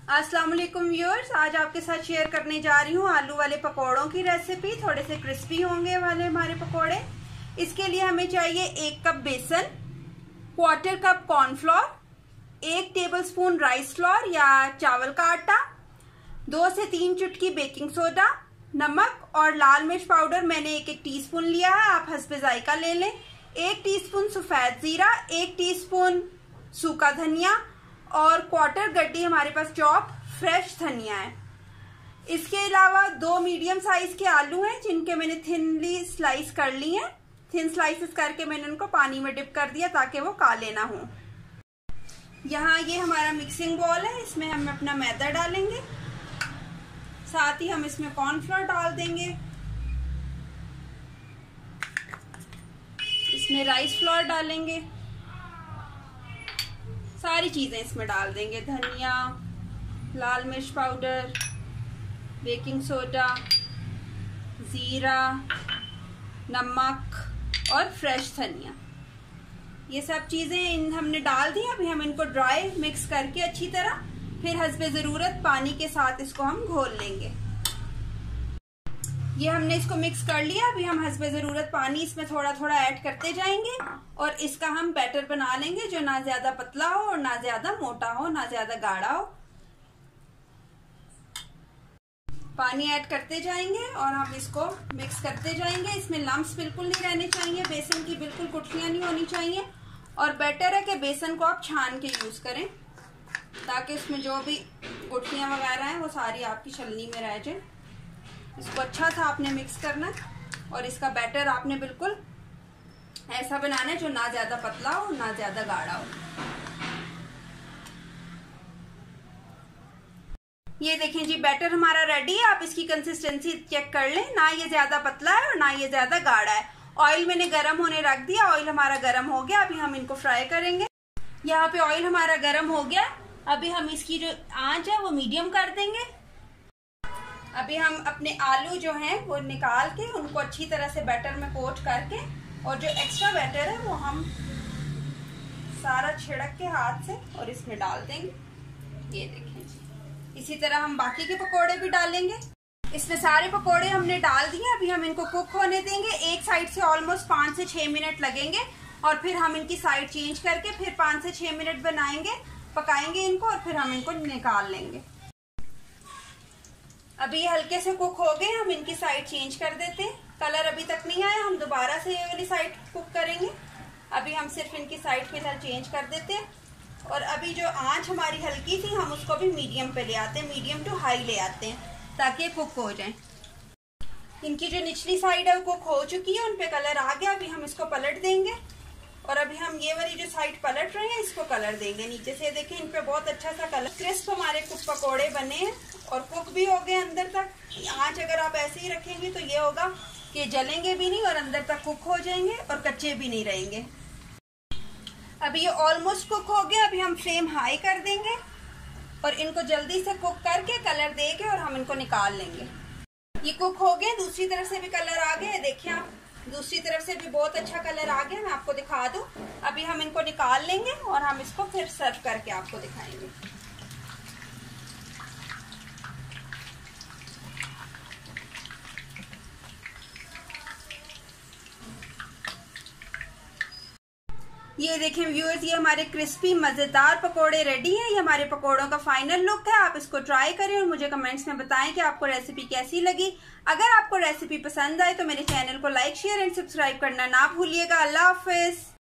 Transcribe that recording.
अस्सलाम वालेकुम व्यूअर्स, आज आपके साथ शेयर करने जा रही हूँ आलू वाले पकौड़ों की रेसिपी। थोड़े से क्रिस्पी होंगे वाले हमारे पकौड़े। इसके लिए हमें चाहिए 1 cup besan, 1/4 cup cornflour, 1 tablespoon rice flour या चावल का आटा, 2 से 3 चुटकी बेकिंग सोडा, नमक और लाल मिर्च पाउडर मैंने 1-1 टीस्पून लिया है, आप हस्बे जायका ले लें। 1 टीस्पून सफेद जीरा, 1 टीस्पून सूखा धनिया और 1/4 गड्डी हमारे पास चॉप फ्रेश धनिया है। इसके अलावा 2 मीडियम साइज के आलू हैं जिनके मैंने थिनली स्लाइस कर ली हैं। थिन स्लाइसेस करके मैंने उनको पानी में डिप कर दिया ताकि वो काले ना हो। यहाँ ये हमारा मिक्सिंग बॉल है, इसमें हम अपना मैदा डालेंगे, साथ ही हम इसमें कॉर्नफ्लोर डाल देंगे, इसमें राइस फ्लोर डालेंगे, सारी चीजें इसमें डाल देंगे, धनिया, लाल मिर्च पाउडर, बेकिंग सोडा, जीरा, नमक और फ्रेश धनिया। ये सब चीजें हमने डाल दी। अभी हम इनको ड्राई मिक्स करके अच्छी तरह फिर हस्बे जरूरत पानी के साथ इसको हम घोल लेंगे। ये हमने इसको मिक्स कर लिया। अभी हम हस्बे जरूरत पानी इसमें थोड़ा थोड़ा ऐड करते जाएंगे और इसका हम बैटर बना लेंगे जो ना ज्यादा पतला हो और ना ज्यादा मोटा हो, ना ज्यादा गाढ़ा हो। पानी ऐड करते जाएंगे और हम इसको मिक्स करते जाएंगे। इसमें लम्प्स बिल्कुल नहीं रहने चाहिए, बेसन की बिल्कुल गुठलियां नहीं होनी चाहिए। और बेटर है कि बेसन को आप छान के यूज करें ताकि उसमें जो भी गुठलियां वगैरह हैं वो सारी आपकी छलनी में रह जाए। इसको अच्छा सा आपने मिक्स करना है और इसका बैटर आपने बिल्कुल ऐसा बनाना है जो ना ज्यादा पतला हो ना ज्यादा गाढ़ा हो। ये देखें जी, बैटर हमारा रेडी है। आप इसकी कंसिस्टेंसी चेक कर लें, ना ये ज्यादा पतला है और ना ये ज्यादा गाढ़ा है। ऑयल मैंने गर्म होने रख दिया, ऑयल हमारा गर्म हो गया। अभी हम इनको फ्राई करेंगे। यहाँ पे ऑयल हमारा गर्म हो गया। अभी हम इसकी जो आंच है वो मीडियम कर देंगे। अभी हम अपने आलू जो हैं वो निकाल के उनको अच्छी तरह से बैटर में कोट करके और जो एक्स्ट्रा बैटर है वो हम सारा छिड़क के हाथ से और इसमें डाल देंगे। ये देखें जी, इसी तरह हम बाकी के पकोड़े भी डालेंगे। इसमें सारे पकोड़े हमने डाल दिए। अभी हम इनको कुक होने देंगे। एक साइड से ऑलमोस्ट 5 से 6 मिनट लगेंगे और फिर हम इनकी साइड चेंज करके फिर 5 से 6 मिनट पकाएंगे इनको और फिर हम इनको निकाल लेंगे। अभी ये हल्के से कुक हो गए, हम इनकी साइड चेंज कर देते हैं। कलर अभी तक नहीं आया, हम दोबारा से ये वाली साइड कुक करेंगे। अभी हम सिर्फ इनकी साइड फिलहाल चेंज कर देते हैं और अभी जो आंच हमारी हल्की थी हम उसको भी मीडियम पे ले आते हैं, मीडियम टू हाई ले आते हैं ताकि ये कुक हो जाए। इनकी जो निचली साइड है वो कुक हो चुकी है, उन पे कलर आ गया। अभी हम इसको पलट देंगे और अभी हम ये वाली जो साइड पलट रहे हैं इसको कलर देंगे नीचे से। देखें इन पे बहुत अच्छा सा कलर, क्रिस्प हमारे पकौड़े बने हैं और कुक भी हो गए अंदर तक। आंच अगर आप ऐसे ही रखेंगे तो ये होगा कि जलेंगे भी नहीं और अंदर तक कुक हो जाएंगे और कच्चे भी नहीं रहेंगे। अभी ये ऑलमोस्ट कुक हो गया। अभी हम फ्लेम हाई कर देंगे और इनको जल्दी से कुक करके कलर देके और हम इनको निकाल लेंगे। ये कुक हो गए। दूसरी तरफ से भी कलर आ गए, देखिए आप, दूसरी तरफ से भी बहुत अच्छा कलर आ गया। मैं आपको दिखा दूं। अभी हम इनको निकाल लेंगे और हम इसको फिर सर्व करके आपको दिखाएंगे। ये देखें व्यूअर्स, ये हमारे क्रिस्पी मजेदार पकोड़े रेडी हैं। ये हमारे पकोड़ों का फाइनल लुक है। आप इसको ट्राई करें और मुझे कमेंट्स में बताएं कि आपको रेसिपी कैसी लगी। अगर आपको रेसिपी पसंद आए तो मेरे चैनल को लाइक, शेयर एंड सब्सक्राइब करना ना भूलिएगा। अल्लाह हाफिज।